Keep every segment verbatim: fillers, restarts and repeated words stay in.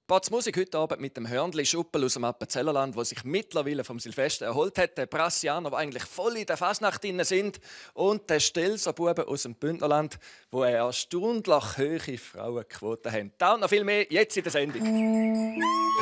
Batz Musik heute Abend mit dem Hörnli Schuppel aus dem Appenzellerland, der sich mittlerweile vom Silvester erholt hat. Der Brassianer, die eigentlich voll in der Fasnacht drin sind. Und der Stelzer Bube aus dem Bündnerland, wo eine erstaunlich hohe Frauenquote haben. Da und noch viel mehr jetzt in der Sendung.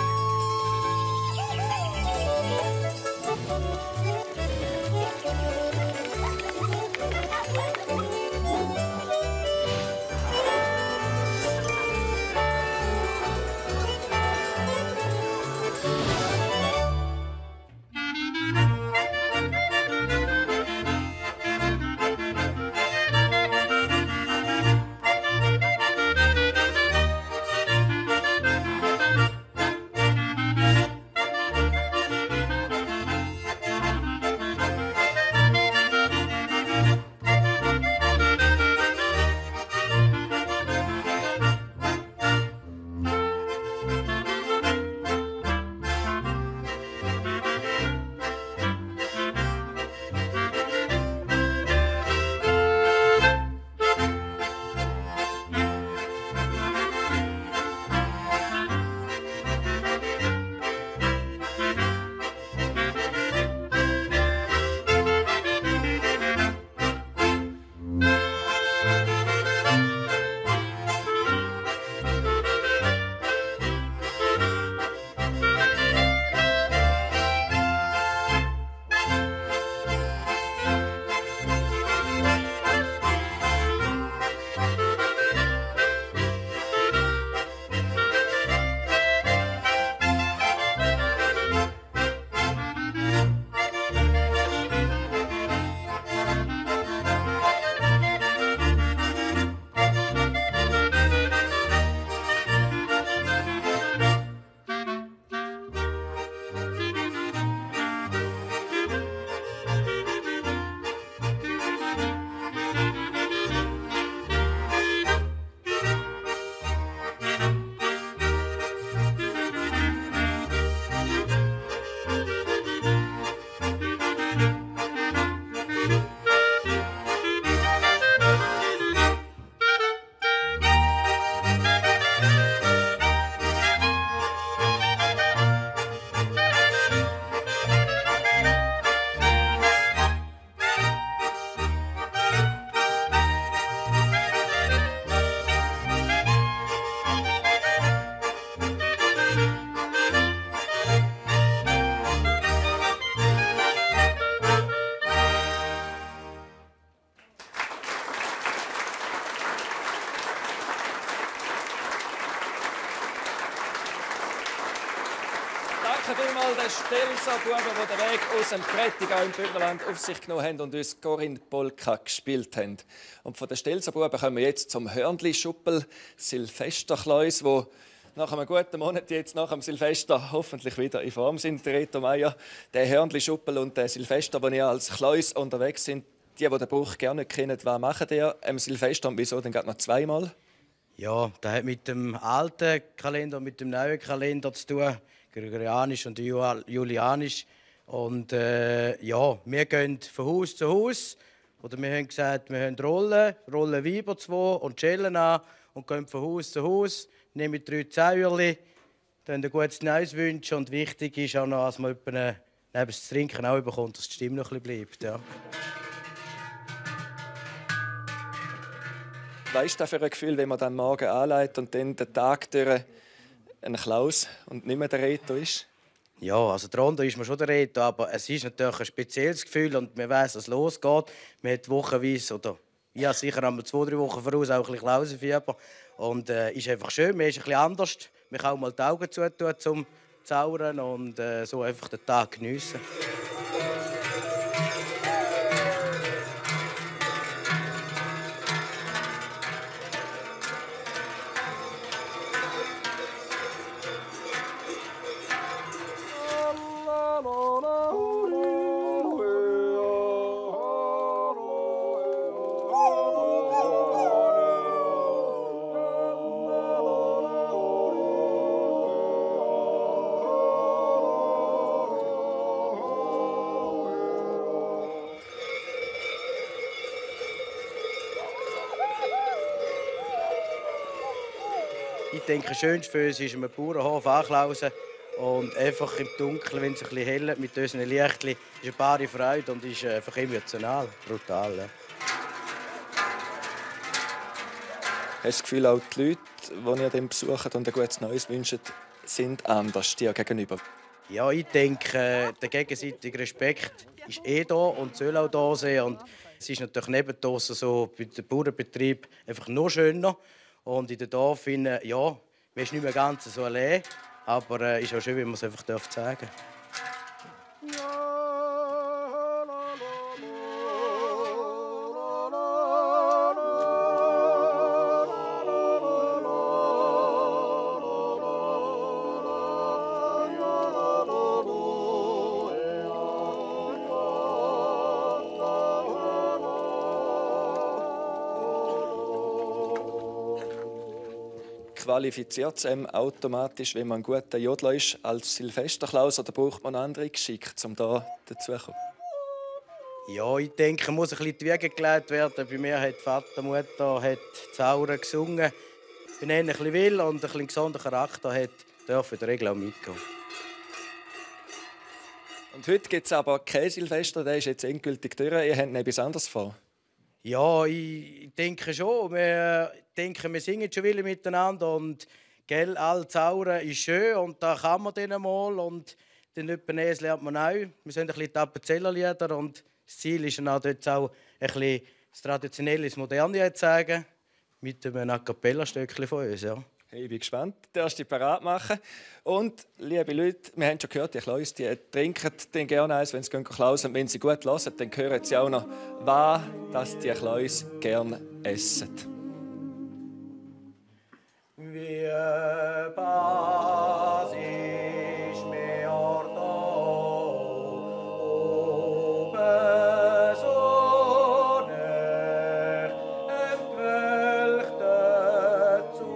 Danke vielmals, der Stelzer Buben, die den Weg aus dem Prättigau im Bündnerland auf sich genommen haben und uns Corinne Polka gespielt haben. Und von den Stelzer Buben kommen wir jetzt zum Hörnli Schuppel Silvesterkleus, wo nach einem guten Monat jetzt nach dem Silvester hoffentlich wieder in Form sind. Reto Meier, der Hörnli Schuppel und der Silvester, wo ihr als Kleus unterwegs sind, die, die den Brauch gerne kennen, was machen ihr am Silvester und wieso denn gerade noch zweimal? Ja, das hat mit dem alten Kalender und mit dem neuen Kalender zu tun, gregorianisch und julianisch. Und äh, ja, wir gehen von Haus zu Haus. Oder wir haben gesagt, wir haben Rollen, Rollen Weiber zwei und Schellen an und gehen von Haus zu Haus, nehmen drei Zäuerchen, dann ein gutes Neues wünschen. Und wichtig ist auch noch, dass man neben das Trinken auch bekommt, dass die Stimme noch ein bisschen bleibt. Ja. Was ist das für ein Gefühl, wenn man dann morgen anlegt und dann den Tag durch ein Klaus und nicht mehr der Reto ist? Ja, also der Rondo ist man schon der Reto, aber es ist natürlich ein spezielles Gefühl und man weiss, dass es losgeht. Man hat wochenweise, oder ja, sicher haben wir zwei, drei Wochen voraus auch ein bisschen Klausenfieber. Und es äh, ist einfach schön, man ist ein bisschen anders. Man kann auch mal die Augen zutun, zum Zaubern und äh, so einfach den Tag geniessen. ich denke, schönst für uns ist, einen Bauernhof anklausen und einfach im Dunkeln, wenn es ein bisschen hell mit unseren Lichtchen, ist eine bare Freude und ist einfach emotional, brutal. Ja. Hast du das Gefühl, auch die Leute, die ihr dann besucht und ein gutes Neues wünschen, sind anders dir gegenüber? Ja, ich denke, der gegenseitige Respekt ist eh da und soll auch da sein. Und es ist natürlich neben so bei dem Bauernbetrieb einfach noch schöner. Und in den Dorf, ja, man ist nicht mehr ganz so allein, aber es äh, ist auch schön, wenn man es einfach sagen darf. Qualifiziert es einem automatisch, wenn man ein guter Jodler ist, als Silvesterklaus, oder braucht man andere Geschicke, um da dazuzukommen? Ja, ich denke, es muss ein bisschen in die Wiege gelegt werden. Bei mir hat Vater, Mutter hat Zauren gesungen. Wenn er ein bisschen will und ein bisschen gesunden Charakter hat, darf in der Regel auch mitgehen. Und heute gibt es aber kein Silvester, der ist jetzt endgültig durch. Ihr habt etwas anderes vor. Ja, ich denke schon. Wir denken, wir singen schon wieder miteinander und gell, all Zauren ist schön und da kann man dann mal und dann etwas lernt man auch. Wir sind ein bisschen Appenzellerlieder und das Ziel ist dann auch, dort auch ein bisschen das Traditionelle ins Moderne zu sagen, mit einem A-Cappella-Stückchen von uns. Ja. Hey, ich bin gespannt. Du darfst dich bereit machen. Und, liebe Leute, wir haben schon gehört, die Kleus, die trinken dann gerne eins, wenn sie klausen. Wenn sie gut hören, dann hören sie auch noch, was dass die Kleus gerne essen. Wir basisch mehr da, oben Sonne, entwelchte zu,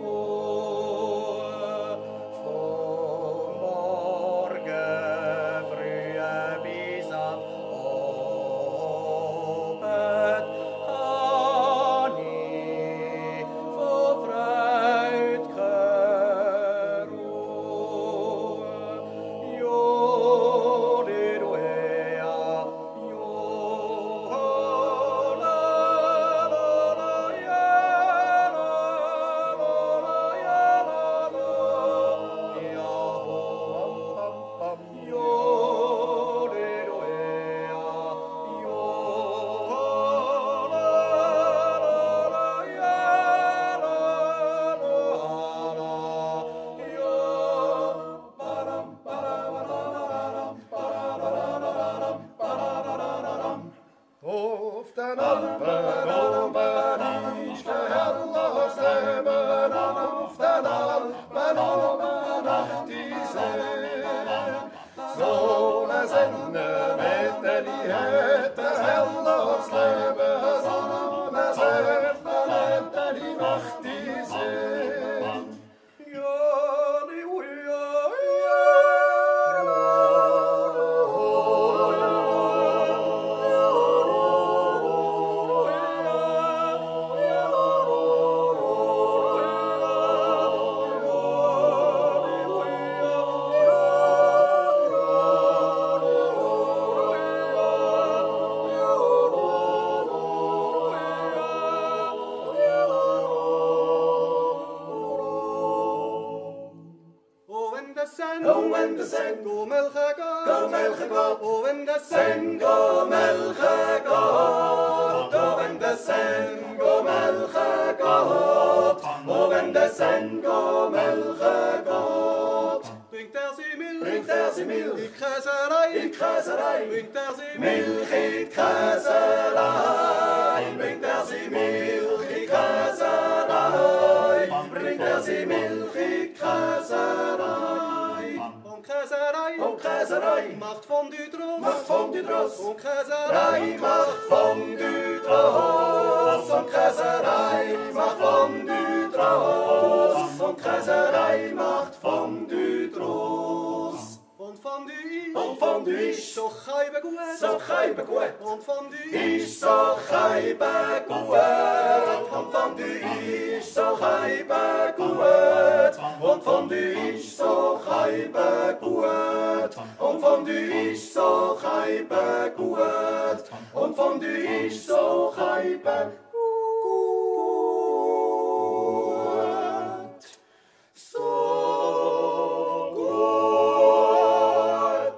vom Morgen früh bis am Abend, Hani, von Freude Oh, when the sen go melcha god, go melcha god. Oh, when the sen go melcha god. Oh, when the sen go melcha god. Oh, when the sen go melcha god. Bringt er sie Milch, bringt er sie Milch, in Käserei, in Käserei. Bringt er sie Milch in Käserei. Bringt er sie Milch in Käserei. Bringt er sie Milch in Käserei. Käserei, oh Käserei, macht Fondue draus, macht Fondue draus. Und Käserei macht Fondue draus. Und Käserei macht Fondue draus. Und Käserei macht Fondue draus. Und Fondue, und Und Fondue ist so chaibe gut, so chaibe gut. Und Fondue ist so chaibe gut. Und Fondue ist so chaibe gut. Und Fondue ist so chaibe gut. Und Fondue ist so chaibe gut. Und Fondue ist so chaibe gut. So gut.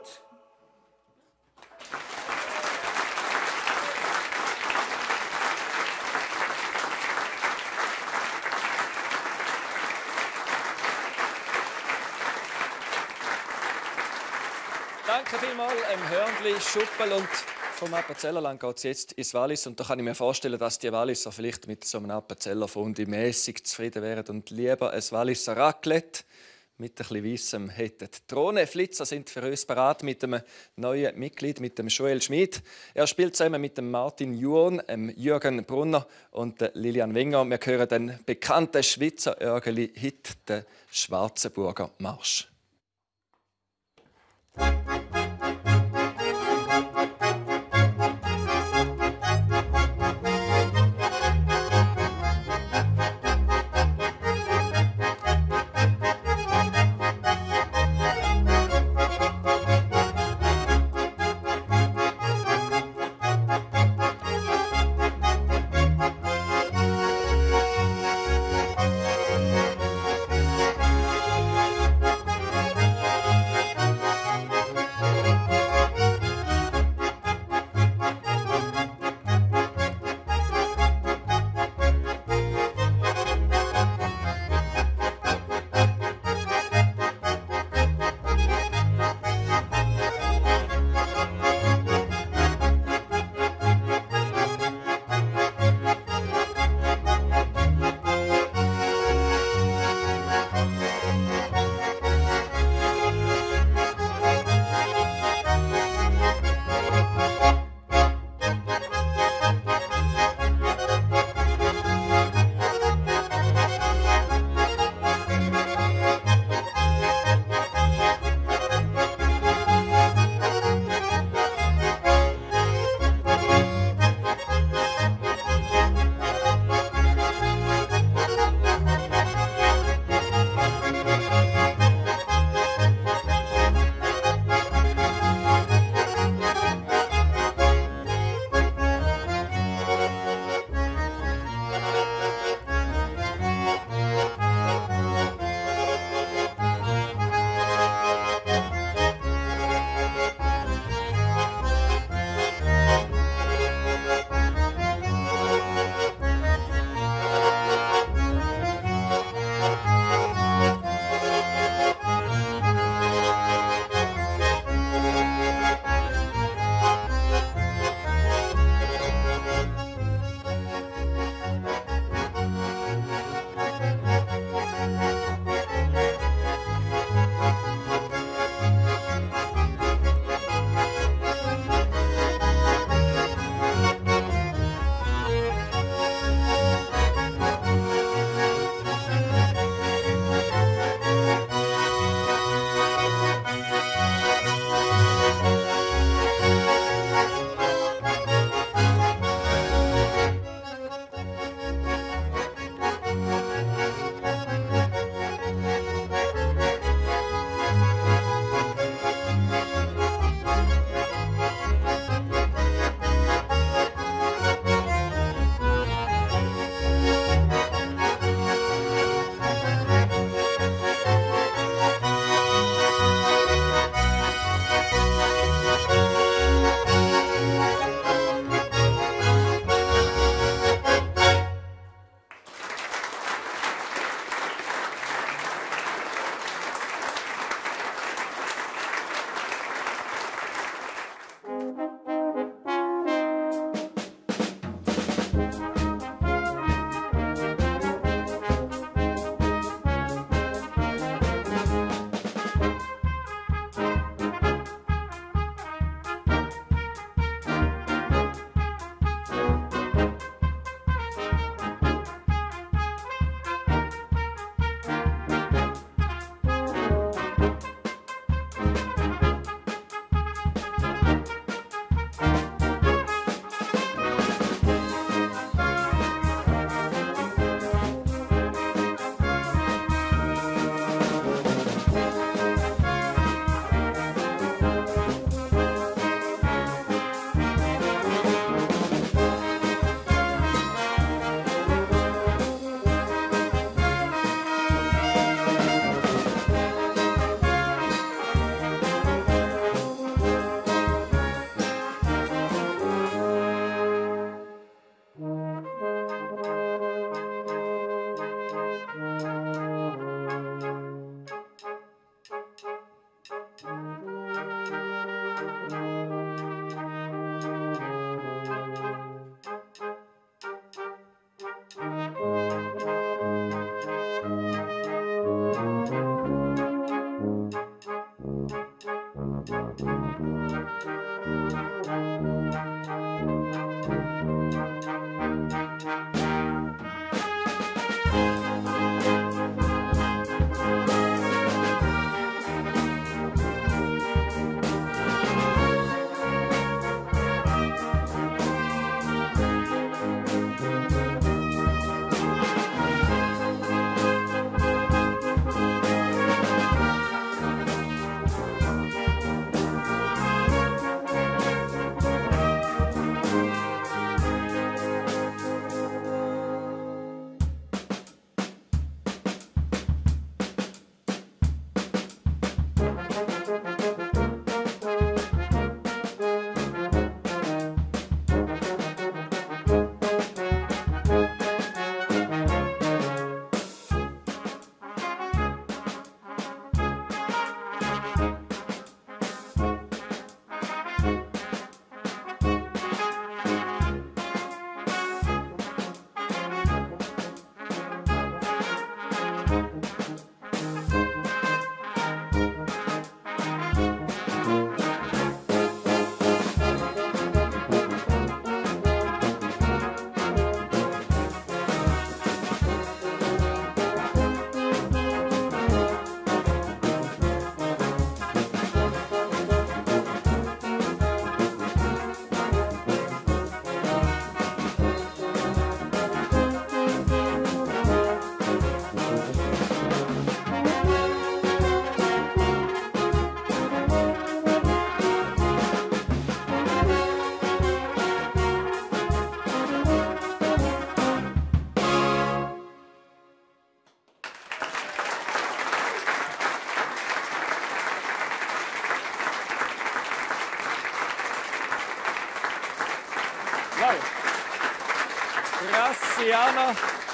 Danke vielmals, ähm, Hörnli, Schuppel, und vom Appenzellerland geht es jetzt ins Wallis. Und da kann ich mir vorstellen, dass die Walliser vielleicht mit so einem Appenzeller Fundi mäßig zufrieden wären und lieber ein Walliser Raclette mit ein bisschen Weissem hätten. Die Drohnenflitzer sind für uns bereit mit einem neuen Mitglied, mit dem Joel Schmid. Er spielt zusammen mit dem Martin Juon, dem Jürgen Brunner und der Lilian Wenger. Wir hören den bekannten Schweizer Örgeli-Hit, den Schwarzenburger Marsch. Brassianer.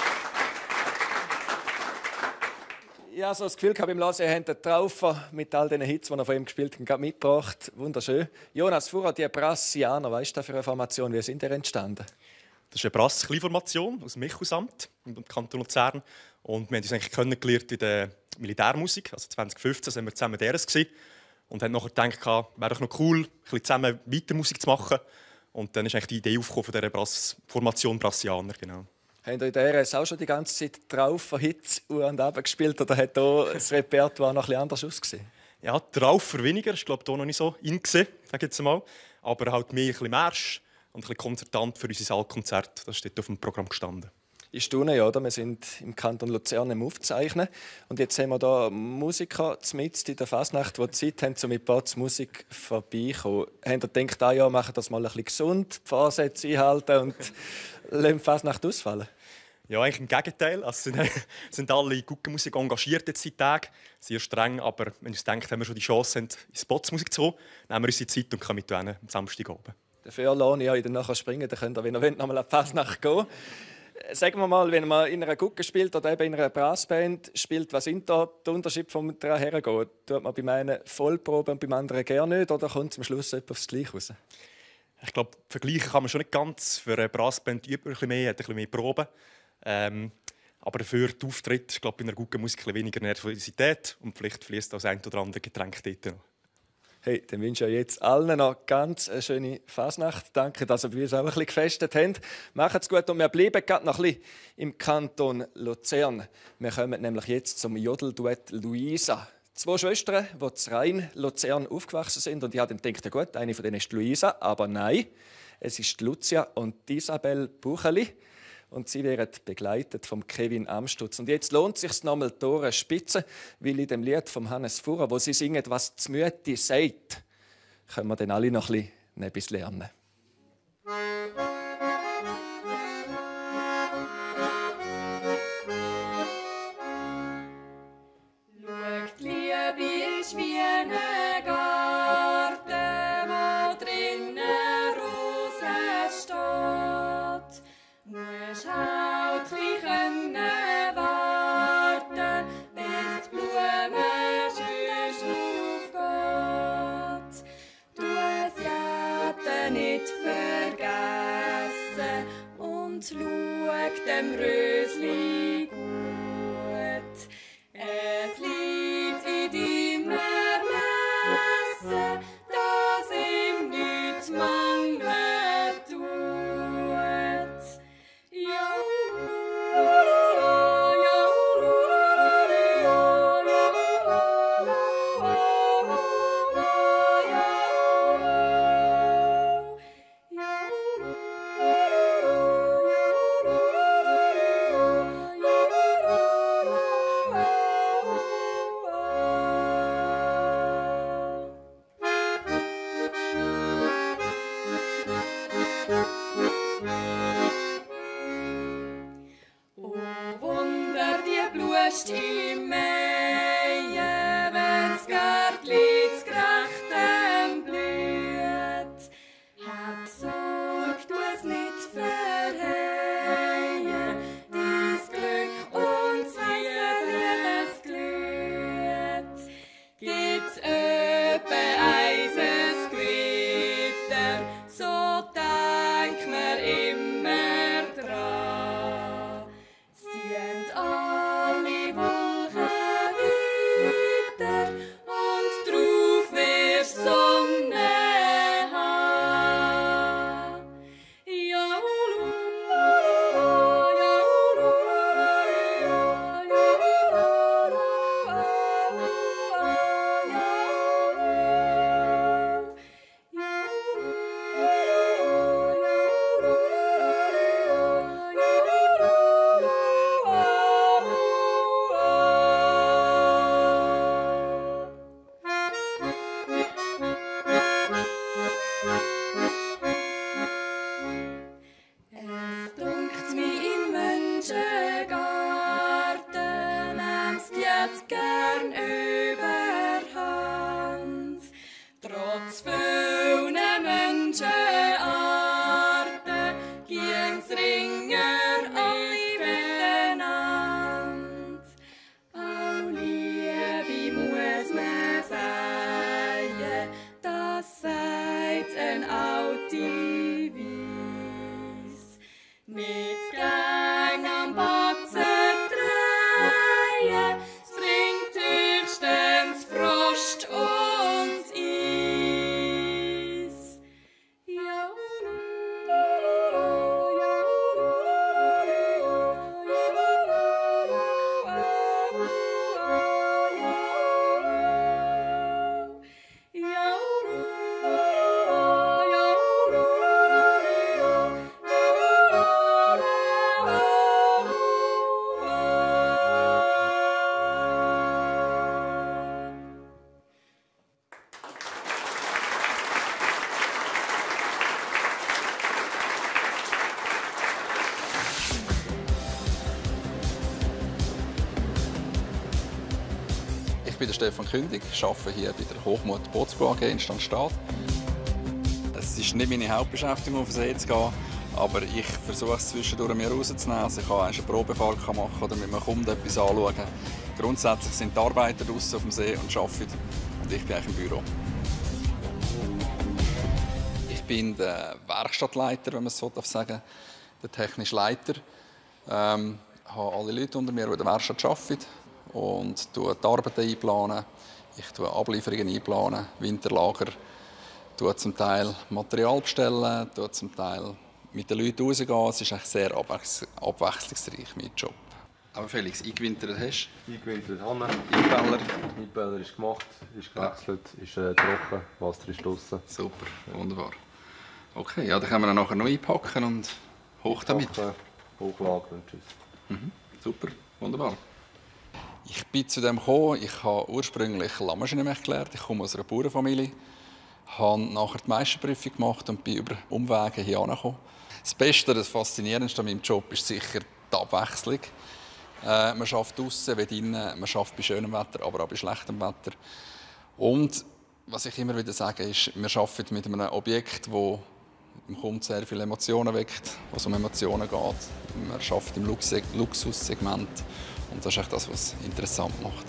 Ich habe so das Gefühl, beim Hören, ihr habt den Traufer mit all den Hits, die er von ihm gespielt hat, mitgebracht. Wunderschön. Jonas Fuhrer, die Brassianer, was ist das für eine Formation? Wie sind die entstanden? Das ist eine Brass-Kleinformation aus dem Michusamt im Kanton Luzern. Und wir haben uns eigentlich kennengelernt in der Militärmusik. Also zwanzig fünfzehn waren wir zusammen D R S und haben nachher gedacht, wäre doch noch cool, ein bisschen zusammen weiter Musik zu machen. Und dann ist eigentlich die Idee aufgekommen von dieser Brass-Formation Brassianer. Genau. Habt ihr in der R S auch schon die ganze Zeit drauf von Hits und Abend gespielt oder hat hier das Repertoire noch etwas anders ausgesehen? Ja, drauf für weniger. Ich glaube, hier noch nicht so in gesehen, sage ich jetzt mal. Aber halt mehr ein bisschen Marsch und ein bisschen konzertant für unser Saalkonzert. Das steht auf dem Programm gestanden. Ich staune ja, oder? Wir sind im Kanton Luzern im Aufzeichnen. Und jetzt haben wir hier Musiker mitten in der Fasnacht, die Zeit haben, um mit Batz Musik vorbeikommen. Haben ihr gedacht, ah ja, machen das mal ein bisschen gesund, die Vorsätze einhalten und lassen die Fasnacht ausfallen? Ja, eigentlich im Gegenteil. Also sind, sind alle in Guckenmusik engagiert jetzt seit Tagen. Sehr streng, aber wenn ich denke, wenn wir schon die Chance haben, in Spotsmusik zu kommen, nehmen wir unsere Zeit und kommen mit am Samstag oben. Dafür lohne ich euch dann nachher springen, dann könnt ihr, wenn ihr wollt, noch mal an die Fasnacht gehen. Sagen wir mal, wenn man in einer Gucke spielt oder eben in einer Brassband spielt, was sind da die Unterschiede vom daran hergehen? Tut man beim einen Vollprobe und beim anderen gerne nicht, oder kommt zum Schluss etwas aufs Gleiche raus? Ich glaube, vergleichen kann man schon nicht ganz. Für eine Brassband übt man ein bisschen mehr, hat ein bisschen mehr Proben. Ähm, aber dafür die Auftritte, ich glaube, bei einer guten Musik ein bisschen weniger Nervosität und vielleicht fließt das ein oder andere Getränk dort noch. Hey, dann wünsche ich jetzt allen noch ganz eine schöne Fasnacht. Danke, dass ihr bei uns auch ein bisschen gefestet habt. Macht's gut und wir bleiben gerade noch ein bisschen im Kanton Luzern. Wir kommen nämlich jetzt zum Jodelduett Luisa. Zwei Schwestern, die in Rhein Luzern aufgewachsen sind. Und ich habe dann gedacht, ja gut, eine von denen ist Luisa, aber nein, es ist Lucia und Isabel Bucheli. Und sie werden begleitet von Kevin Amstutz. Und jetzt lohnt es sich nochmal die Ohren spitzen, weil in dem Lied von Hannes Fuhrer, wo sie singen, was die Mütti sagt, können wir dann alle noch ein bisschen etwas lernen. Schaut, Liebe ist wie ein Garten, wo drinnen Rosen steht. Musst halt können warten, bis die Blume schön aufgeht. Du es ja nicht vergessen und schau dem Rösli gut. Es liegt in deiner Messe, dass ihm nichts mangeln tut. Ja, ja, der Stefan Kündig, ich arbeite hier bei der Hochmut Bootsbau A G in Stanstadt. Es ist nicht meine Hauptbeschäftigung, auf den See zu gehen, aber ich versuche es zwischendurch mir rauszunehmen. Also ich kann eine Probefahrt machen oder mit einem Kunden etwas anschauen. Grundsätzlich sind die Arbeiter draußen auf dem See und arbeiten und ich bin eigentlich im Büro. Ich bin der Werkstattleiter, wenn man es so sagen darf, der technische Leiter. Ähm, ich habe alle Leute unter mir, die in der Werkstatt arbeiten und planen die Arbeiten einplanen. Ich plane Ablieferungen einplanen, Winterlager, tue zum Teil Material bestellen, tue zum Teil mit den Leuten rausgehen. Es ist eigentlich sehr abwechs abwechslungsreich, mein Job. Aber Felix, eingewintert hast du? Eingewintert habe ich. Einpeller? Einpeller ist gemacht, ist gewechselt, ja. Ist äh, trocken, Wasser ist draussen. Super, wunderbar. Okay, ja, dann können wir ihn nachher noch einpacken und hoch damit. Hochlagern und tschüss. Mhm, super, wunderbar. Ich bin zu dem gekommen, ich habe ursprünglich Landmaschinenmech gelernt. Ich komme aus einer Bauernfamilie, habe nachher die Meisterprüfung gemacht und bin über Umwege hierher gekommen. Das Beste, das Faszinierendste an meinem Job ist sicher die Abwechslung. Äh, man arbeitet draußen wie drinnen, man arbeitet bei schönem Wetter, aber auch bei schlechtem Wetter. Und was ich immer wieder sage, ist, wir arbeiten mit einem Objekt, das im Kunden sehr viele Emotionen weckt, was um Emotionen geht. Man arbeitet im Lux Luxussegment und das ist echt das, was es interessant macht.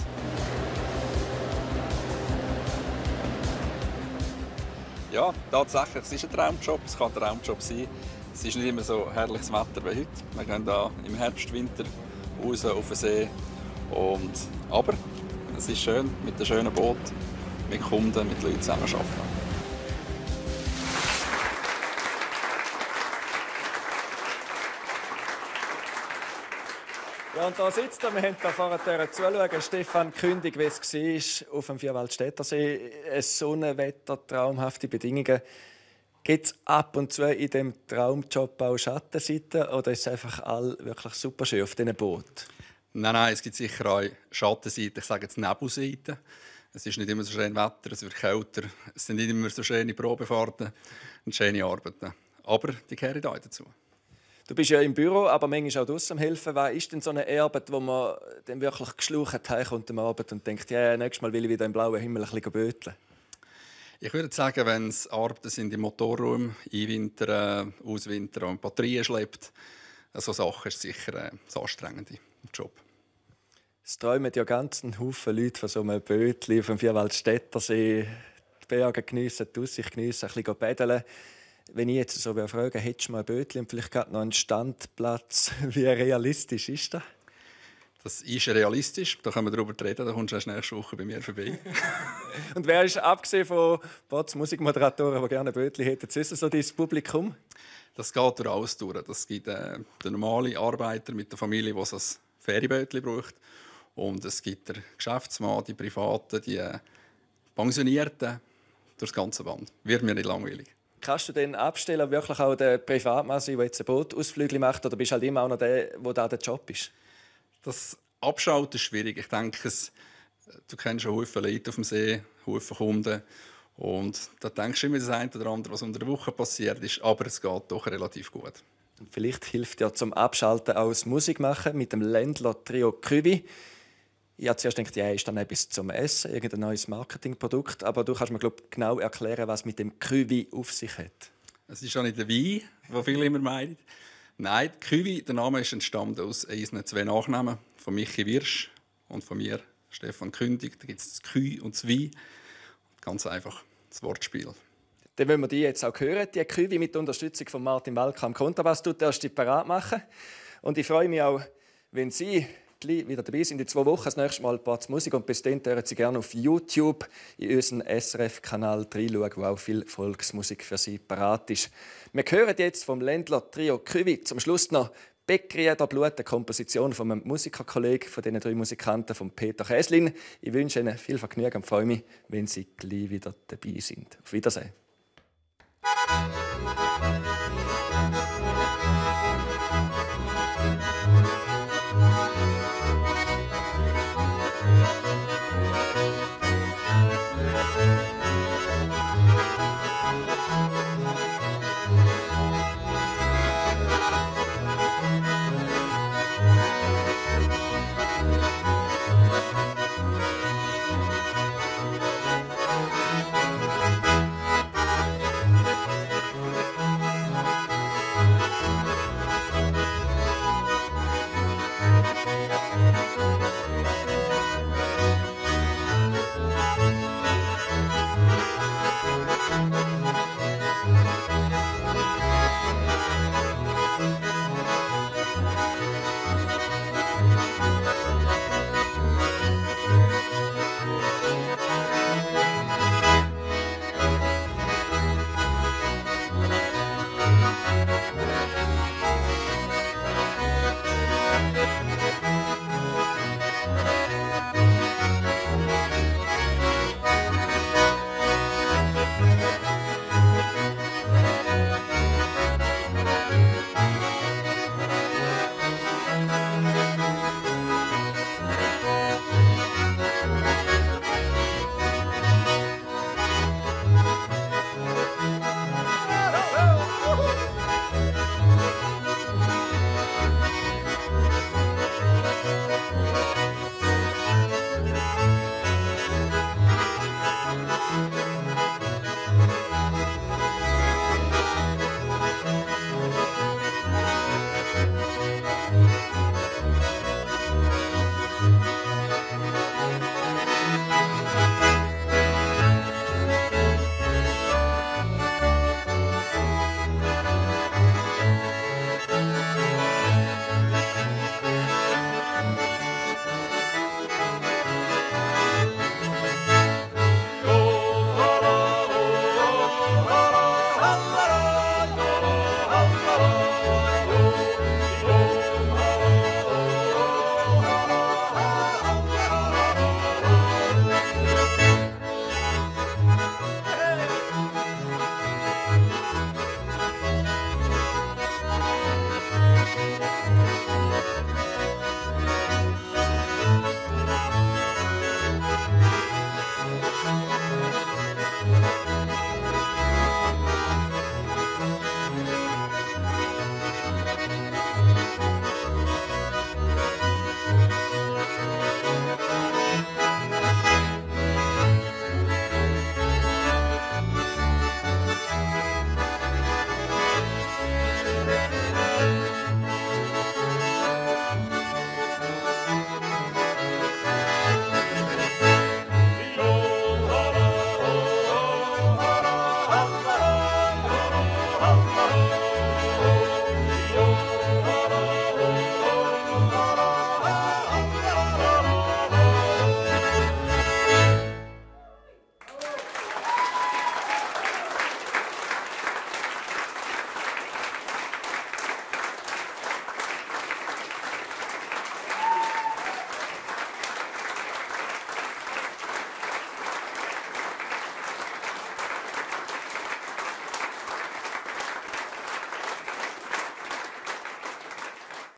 Ja, tatsächlich, es ist ein Traumjob, es kann ein Traumjob sein. Es ist nicht immer so herrliches Wetter wie heute. Wir gehen da im Herbst, Winter raus auf den See. Und, aber es ist schön, mit einem schönen Boot, mit Kunden, mit Leuten zusammen zu arbeiten. Ja, und da sitzt er. Wir haben da vorher zuschauen. Stefan Kündig, wie es war auf dem Vierwaldstättersee. Ein Sonnenwetter, traumhafte Bedingungen. Gibt es ab und zu in diesem Traumjob auch Schattenseiten oder ist es einfach all wirklich super schön auf diesen Boot? Nein, nein, es gibt sicher auch Schattenseiten, ich sage jetzt Nebelseiten. Es ist nicht immer so schön Wetter, es wird kälter, es sind nicht immer so schöne Probefahrten und schöne Arbeiten. Aber die gehören auch dazu. Du bist ja im Büro, aber manchmal auch draussen am Helfen. Was ist denn so eine Arbeit, wo man dann wirklich geschlaucht heimkommt am Abend und denkt, ja, nächstes Mal will ich wieder im blauen Himmel ein bisschen böteln? Ich würde sagen, wenn es Arbeiten sind im Motorraum, einwintern, auswintern und Batterien schleppt, so Sachen ist sicher äh, das Anstrengende im Job. Es träumen ja ganz einen Haufen Leute von so einem Bötchen auf dem Vierwaldstättersee. Die Berge geniessen, die Aussicht geniessen, ein bisschen paddeln. Wenn ich jetzt so frage, hättest du mal ein Bötchen und vielleicht gerade noch einen Standplatz, wie realistisch ist das? Das ist realistisch, da können wir darüber reden, da kommst du erst nächste Woche bei mir vorbei. Und wer ist, abgesehen von Bots Musikmoderatoren, die gerne ein Bötchen hätten, sonst so dein Publikum? Das geht durch alles durch. Das gibt äh, den normalen Arbeiter mit der Familie, der so ein Ferienbötchen braucht. Und es gibt den Geschäftsmann, die Privaten, die äh, Pensionierten, durch das ganze Band. Wird mir nicht langweilig. Kannst du denn abstellen, wirklich auch der Privatmann sein, der jetzt ein Bootausflüge macht, oder bist du halt immer auch noch der, der da der Job ist? Das Abschalten ist schwierig. Ich denke, es, du kennst schon viele Leute auf dem See, viele Kunden. Und da denkst du immer das eine oder andere, was unter der Woche passiert ist. Aber es geht doch relativ gut. Und vielleicht hilft ja zum Abschalten auch das Musikmachen mit dem Ländler-Trio Küvi. Ich habe zuerst gedacht, ja, ist dann etwas zum Essen, irgendein neues Marketingprodukt. Aber du kannst mir glaub, genau erklären, was mit dem Küvi auf sich hat. Es ist auch nicht der Wein, den viele immer meinen. Nein, Küvi, der Name ist entstanden aus unseren zwei Nachnamen, von Michi Wirsch und von mir, Stefan Kündig. Da gibt es das Kü und das Wein. Ganz einfach das Wortspiel. Dann wollen wir die jetzt auch hören, die Küvi mit Unterstützung von Martin Walker am Kontrabass. Du darfst die parat machen. Und ich freue mich auch, wenn Sie wieder dabei sind. In zwei Wochen das nächste Mal Batz Musik. Und bis dann hören Sie gerne auf YouTube in unseren S R F-Kanal reinschauen, wo auch viel Volksmusik für Sie parat ist. Wir hören jetzt vom Ländler-Trio Küvi zum Schluss noch «Bäckrieder Blut», eine Komposition von einem Musikerkollegen von diesen drei Musikanten, von Peter Käslin. Ich wünsche Ihnen viel Vergnügen und freue mich, wenn Sie gleich wieder dabei sind. Auf Wiedersehen.